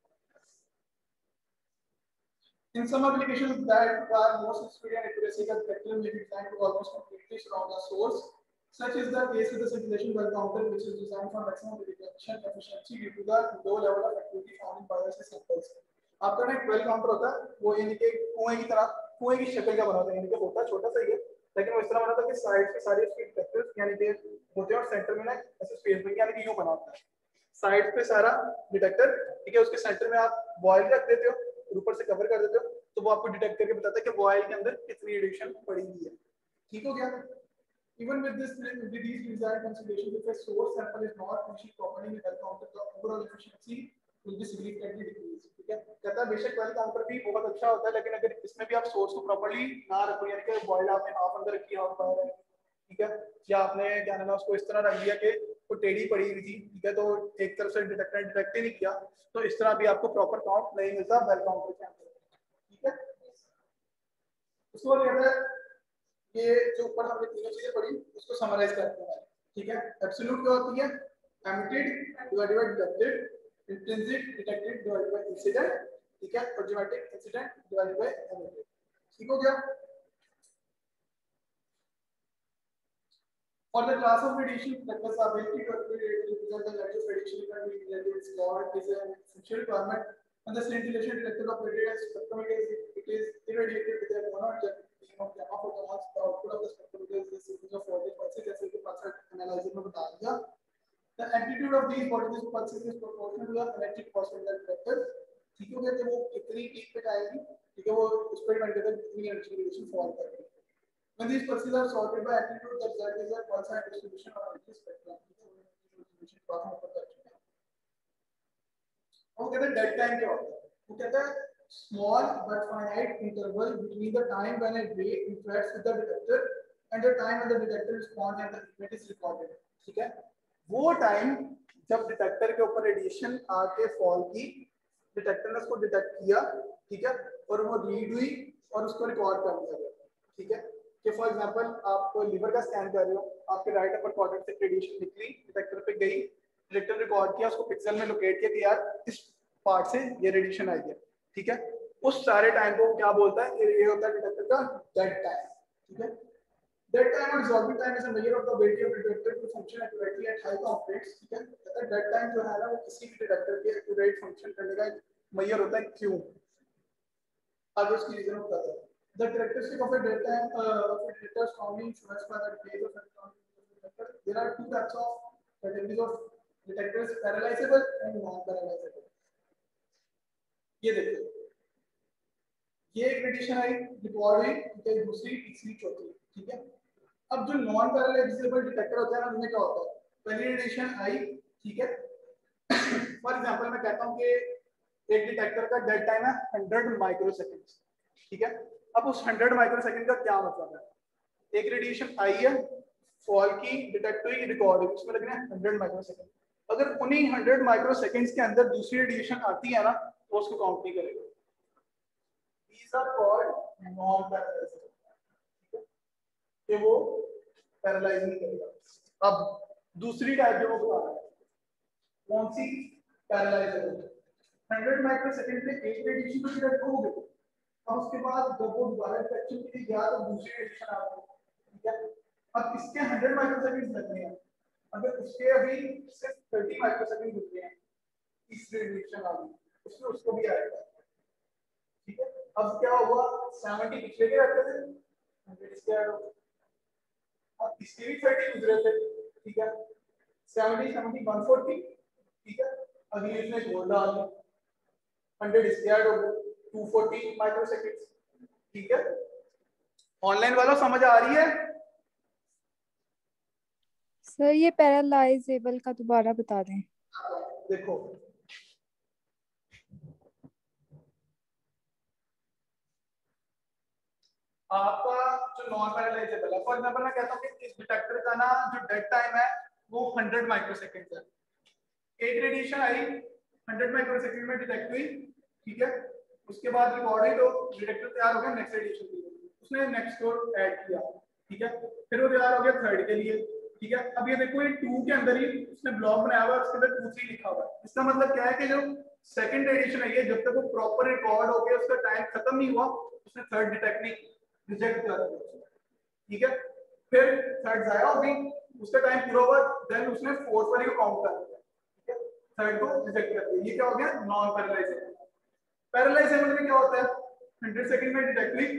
In some applications that require more sensitivity and accuracy, the detector may be designed to almost completely surround the source. Such is the case with the circulation well counter, which is designed for maximum detection efficiency due to the low level of activity found in biopsy samples. आपका ना एक well counter होता है, वो यानी कि कुएं की तरह, कुएं की शक्ल का बना होता है, यानी कि होता है छोटा सा ही है, लेकिन वो इस तरह बना होता है कि साइड पे सारे उसके डिटेक्टर्स यानी कि होते हैं और सेंटर में ना ऐसे स्पेस में यानी कि यूं बना होता है, साइड पे सारा डिटेक्टर, ठीक है, उसके सेंटर में आप बॉयल रख देते हो, ऊपर से कवर कर देते हो, तो वो आपको डिटेक्ट करके बताता है कि बॉयल के अंदर कितनी रेडिएशन पड़ी हुई है। ठीक हो गया। Even with this, with these design considerations, if a source sample is not finished properly with well counter, the overall efficiency will be significantly decreased. ठीक है, कहता है बेशक वेल काउंटर भी बहुत अच्छा होता है, लेकिन अगर इसमें भी आप सोर्स को प्रॉपर्ली ना रखो, यानी कि बॉयल आपने हाफ अंदर रखी हाफ बाहर है, ठीक है, या आपने क्या नाम है उसको इस तरह रख दिया कि वो टेढ़ी पड़ी हुई थी, ठीक है, तो एक तरफ से डिटेक्टर डिटेक्ट ही नहीं किया, तो इस तरह भी आपको प्रॉपर काउंट नहीं मिलता वेल काउंटर के अंदर। ठीक है, उसको कहते हैं ये जो ऊपर हमने तीनों चीजें पढ़ी उसको समराइज करते हैं। ठीक है, एब्सोल्यूट क्या होती है, emitted divided by detected, intrinsic detected divided by incident, ठीक है, और geometric incident divided by emitted. ठीक हो गया। For the class of radiation detectors, the ability to represent the latest radiation current is called is an essential requirement, and the scintillation detector operated as spectrometer is it is irradiated with a monogen beam of gamma photons. The output of the spectrometer is a series of voltage pulses, जैसे कि Pulsar analyser में बता दिया। The amplitude amplitude of these bodies pulses is proportional to the electric position of the detector. ठीक है, तो वो कितनी पीक पे जाएगी, ठीक है, वो उस पर डिपेंड करता है कितनी एनर्जी रेडिएशन फॉल करेगी. When these pulses are sorted by amplitude, the result is a pulse and distribution of energy spectrum. Distribution काफी ऊपर तक चला है. वो कहते हैं डेड टाइम क्या होता है? वो कहता है small but finite interval between the time when a ray interacts with the detector and the time when the detector responds and the event is recorded. ठीक है, वो टाइम जब डिटेक्टर के ऊपर रेडिएशन आके फॉल की, डिटेक्टर ने उसको डिटेक्ट किया, ठीक है, और वो रीड हुई और उसको रिकॉर्ड कर दिया गया. ठीक है, कि फॉर एग्जांपल आप लीवर का स्कैन कर रहे हो, आपके राइट अपर क्वाड्रेंट से रेडिएशन निकली, डिटेक्टर पे गई, डिटेक्टर रिकॉर्ड किया, उसको पिक्सल में लोकेट किया कि यार इस पार्ट से ये रेडिएशन आई है. ठीक है, उस सारे टाइम को क्या बोलता है, ये होता है डिटेक्टर का डेड टाइम. ठीक है, डेड टाइम और resolving time is a measure of the ability of detector to function accurately at high complex. ठीक है, कहता है डेड टाइम जो है ना वो किसी भी डिटेक्टर के एक्यूरेट फंक्शन करने का मेजर होता है. क्यों? आगे उसकी रीजन बताता है. The characteristic of a dead time uh, of a detector is strongly influenced by the phase of detector. There are two types of categories of detectors: parallelizable and non-parallelizable. ये देखिए, ये एक रेडिएशन आई, record हुई, ठीक है, दूसरी, तीसरी, चौथी. ठीक है, अब जो नॉन पैरेललाइजेबल डिटेक्टर होता है ना, उनमें क्या होता है, पहली रेडिएशन आई, ठीक है, फॉर एग्जांपल मैं कहता हूं कि एक डिटेक्टर का डेड टाइम है हंड्रेड माइक्रोसेकंड्स. ठीक है, अब उस हंड्रेड माइक्रोसेकंड का क्या मतलब है, एक रेडिएशन आई है, फॉल की, डिटेक्ट हुई, रिकॉर्ड हुई, उसमें लगना है हंड्रेड माइक्रोसेकंड. अगर उन्हीं हंड्रेड माइक्रोसेकंड्स के अंदर दूसरी रेडिएशन आती है ना, तो उसको काउंट नहीं करेगा. These are called non-parallelizable. ठीक है, कि वो पैरेलाइज नहीं करेगा. अब दूसरी टाइप जो वो बता रहा है, कौन सी? पैरेलाइजेबल. हंड्रेड माइक्रोसेकंड पे एक रेडिएशन तो डिटेक्ट हो गई, अब उसके बाद जब वो दोबारा डिटेक्शन के लिए गया तो दूसरी रेडिएशन आ गई. ठीक है, अब इसके हंड्रेड माइक्रोसेकंड लगने हैं, अगर उसके अभी सिर्फ थर्टी माइक्रोसेकंड गुजरे हैं, तीसरी रेडिएशन आ गई, उसमें उसको भी आएगा. ठीक है, अब क्या हुआ, सेवेंटी पिछले के रहते थे, हंड्रेड इसके ऐड हो गए, अब इसके भी थर्टी गुजरे थे. ठीक है, सेवेंटी सेवेंटी वन फोर्टी. ठीक है, अगले इसने जोड़ डाल दिया, हंड्रेड इसके ऐड हो गए, टू फोर्टी माइक्रोसेकंड्स. ठीक है, ऑनलाइन वालों समझ आ रही है? सर ये पैरालाइजेबल का दोबारा बता दें. देखो, आपका जो नॉन पैरेललाइजेबल है, फॉर एग्जांपल मैं कहता हूं कि इस डिटेक्टर का ना जो डेड टाइम है वो हंड्रेड माइक्रोसेकंड है. एक रेडिएशन आई, हंड्रेड माइक्रोसेकंड में डिटेक्ट हुई. ठीक है, उसके बाद रिकॉर्ड हुई, तो डिटेक्टर तैयार हो गया नेक्स्ट रेडिएशन के लिए, उसने नेक्स्ट को ऐड किया. ठीक है, फिर वो तैयार हो गया थर्ड के लिए. ठीक है, अब ये देखो, ये टू के अंदर ही उसने ब्लॉक बनाया हुआ है, उसके अंदर टू थ्री लिखा हुआ है. इसका मतलब क्या है कि जो सेकंड रेडिएशन है, जब तक वो प्रॉपर रिकॉर्ड हो गया, उसका टाइम खत्म नहीं हुआ, उसने थर्ड डिटेक्ट नहीं, रिजेक्ट कर दिया. ठीक है, फिर थर्ड जाया हो गई, उसका टाइम पूरा हुआ, देन उसने फोर्थ वाली को काउंट कर दिया. ठीक है, थर्ड को रिजेक्ट कर दिया. ये क्या हो गया, नॉन पैरेललाइजेबल. पैरेललाइजेबल में क्या होता है, हंड्रेड सेकंड में डिटेक्ट हुई,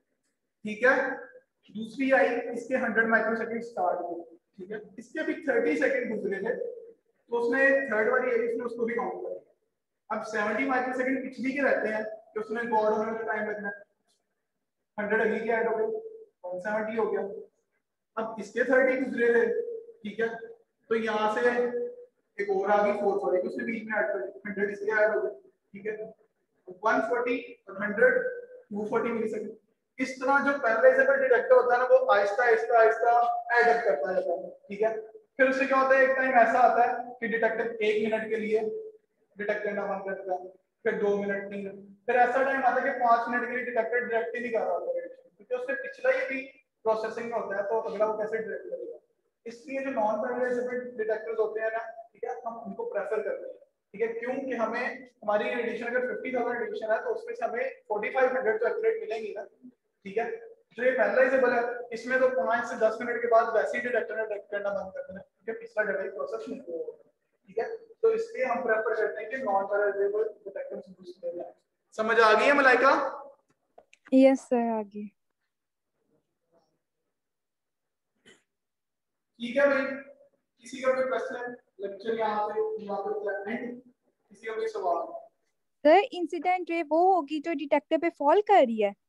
ठीक है, दूसरी आई, इसके हंड्रेड माइक्रोसेकंड स्टार्ट हुए. ठीक है, इसके भी थर्टी सेकंड गुजरे थे, तो उसने थर्ड वाली आई, उसने उसको भी काउंट कर दिया. अब सेवेंटी माइक्रोसेकंड पिछली के रहते हैं, तो उसने रिकॉर्ड होने में टाइम लगना है, हंड्रेड अगली के ऐड हो गए, वन सेवेंटी हो गया. अब इसके थर्टी गुजरे थे. ठीक है, तो यहाँ से एक और आ गई फोर्थ वाली, उसने बीच में ऐड कर दी, हंड्रेड इसके ऐड हो गए. ठीक है, वन फोर्टी और हंड्रेड, टू फोर्टी मिलीसेकंड. इस तरह जो पैरेललाइजेबल डिटेक्टर होता है ना, वो आहिस्ता आहिस्ता आहिस्ता ऐड अप करता जाता है. ठीक है, फिर उससे क्या होता है, एक टाइम ऐसा आता है कि डिटेक्टर एक मिनट के लिए डिटेक्ट करना बंद करता है, फिर दो मिनट, तीन मिनट, फिर ऐसा टाइम आता है कि पांच मिनट के लिए डिटेक्टर डिटेक्ट ही नहीं कर रहा होता है, क्योंकि उससे पिछला ही भी प्रोसेसिंग में होता है, तो अगला वो कैसे डिटेक्ट करेगा. इसलिए जो नॉन पैरेललाइजेबल डिटेक्टर्स होते हैं ना, ठीक है, हम उनको प्रेफर करते हैं. ठीक है, क्योंकि हमें हमारी रेडिएशन अगर फिफ्टी थाउजेंड रेडिएशन है, तो उसमें से हमें फोर्टी फाइव हंड्रेड तो एक्यूरेट मिलेंगी ना. ठीक है, जो ये पैरेललाइजेबल है, इसमें तो पांच से दस मिनट के बाद वैसे ही डिटेक्टर ने डिटेक्ट करना बंद कर देना, क्योंकि पिछला डेटा प्रोसेस नहीं होगा. ठीक है, तो इसलिए हम प्रेफर करते हैं कि नॉन पैरेललाइजेबल डिटेक्टर्स यूज करें. समझ आ गई है मलाइका? यस सर, आगे. ठीक है भाई, किसी का कोई प्रश्न है? लेक्चर यहाँ पे यहाँ पे एंड। किसी का कोई सवाल? सर इंसिडेंट रे वो होगी जो डिटेक्टर पे फॉल कर रही है।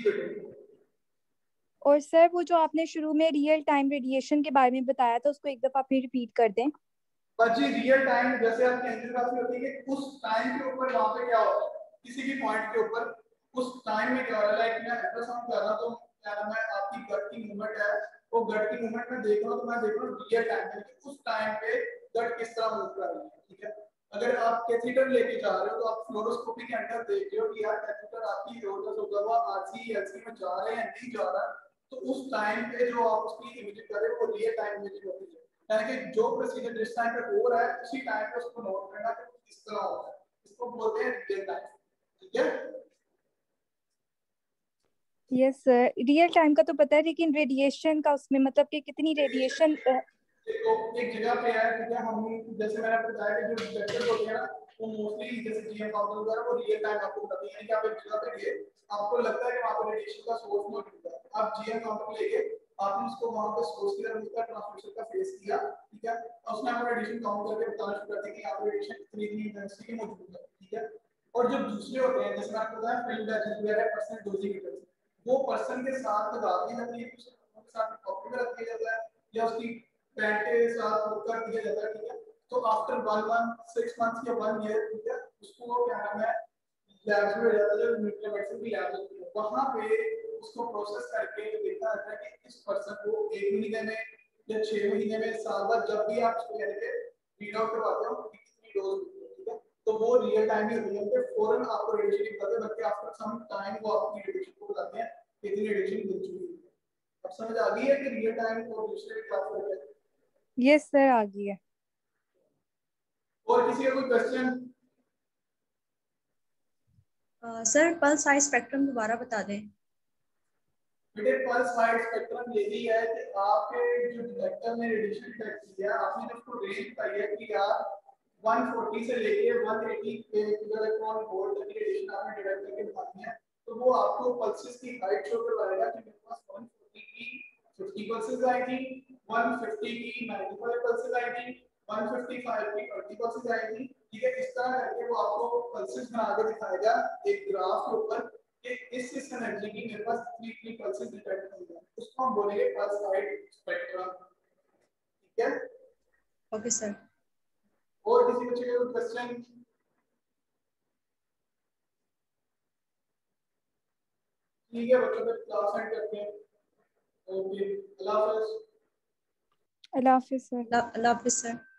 और सर वो जो आपने शुरू में रियल टाइम रेडिएशन के बारे में बताया था उसको एक दफा फिर रिपीट कर दें। जी रियल टाइम जैसे आपकी एंजियोग्राफी होती है कि उस टाइम के ऊपर वहाँ पे क्या हो रहा है, किसी भी पॉइंट के ऊपर उस टाइम में क्या हो रहा है। लाइक मैं अल्ट्रासाउंड कर रहा हूँ तो क्या नाम है आपकी गट की मूवमेंट है, वो गट की मूवमेंट में देख रहा हूँ तो मैं देख रहा हूँ रियल टाइम में कि उस टाइम पे गट किस तरह मूव कर रही है। ठीक है, अगर आप कैथीटर लेके जा रहे हो तो आप फ्लोरोस्कोपी के अंदर देख रहे हो कि यार कैथीटर आपकी रोटस होगा हुआ आरसी एलसी में जा रहे हैं नहीं जा रहा, तो उस टाइम पे जो आप उसकी इमेजिंग कर रहे हो वो रियल टाइम इमेजिंग होती है। यानी कि जो प्रोसीजर जिस टाइम पे हो रहा है उसी टाइम पे उसको नोट करना कि किस तरह हो रहा है, इसको बोलते हैं रियल टाइम। ठीक है, यस सर रियल टाइम का तो पता है, लेकिन रेडिएशन का उसमें मतलब कि कितनी रेडिएशन। देखो एक जगह पे है, ठीक है, हम जैसे मैंने आपको बताया कि जो डिटेक्टर होते हैं ना वो मोस्टली जैसे जीएम काउंटर वगैरह वो रियल टाइम आपको बताती है कि आप एक जगह पे गए, आपको लगता है कि वहां पर रेडिएशन का सोर्स मौजूद है, आप जीएम काउंटर ले गए, आपने उसको वहां पे सोर्स की तरफ उसका ट्रांसमिशन का फेस किया, ठीक है, और उसने आपको रेडिएशन काउंट करके बताना शुरू कर दिया कि यहाँ पे रेडिएशन इतनी इतनी इंटेंसिटी मौजूद है। ठीक है, और जो दूसरे होते हैं जैसे मैं आपको बताया फिल्म बैचेस वगैरह पर्सनल डोजिंग, वो पर्सन के साथ लगा दिया जाता है, दूसरे पर्सन के साथ कॉपी में रख दिया जाता है या उसकी पैंट के साथ होक कर दिया जाता है। ठीक है, तो after one month six months या वन ईयर, ठीक है, उसको क्या नाम है लैब्स में जाता है, जो न्यूक्लियर मेडिसिन की लैब होती है, वहां पे उसको प्रोसेस करके देखा जाता है कि इस पर्सन को एक महीने में या छह महीने में साल बाद जब भी आप उसको यानी कि रीड आउट करवाते हो कि कितनी डोज मिलती है। ठीक है, तो वो रियल टाइम ही होती है कि फौरन आपको रेडिएशन नहीं बताते बल्कि आफ्टर सम टाइम वो आपकी रेडिएशन को बताते हैं कितनी रेडिएशन मिल चुकी है। अब समझ आ गई है कि रियल टाइम और दूसरे में क्या फर्क है? यस सर आ गई है। और किसी का कोई question? Sir pulse high spectrum दोबारा बता दें। बेटे पल्स हाई स्पेक्ट्रम यही है कि आपके जो डिटेक्टर ने रेडिएशन डिटेक्ट किया, आपने जो उसको रेंज पाई है कि यार वन फोर्टी से लेके वन एटी के इलेक्ट्रॉन वोल्ट तक की रेडिएशन आपने डिटेक्ट करके बतानी है, तो वो आपको पल्सेस की हाइट शो करवाएगा कि मेरे पास वन फोर्टी की फिफ्टी पल्सेस आएगी, वन फिफ्टी की नाइंटी फाइव पल्सेस आएगी, वन फिफ्टी फाइव की ट्वेंटी पल्सेस आएगी। ठीक है, इस तरह करके वो आपको पल्सेस बना के दिखाएगा एक ग्राफ के ऊपर कि इस इस एनर्जी की मेरे पास इतनी इतनी पल्सेस डिटेक्ट हुई है, उसको हम बोलेंगे पल्स हाइट स्पेक्ट्रम। ठीक है, ओके सर। और किसी बच्चे का कोई क्वेश्चन? ठीक है बच्चों, फिर क्लास एंड करते हैं। ओके, अल्लाह हाफिज़। अल्लाह हाफिज़ सर। अल्लाह हाफिज़ सर।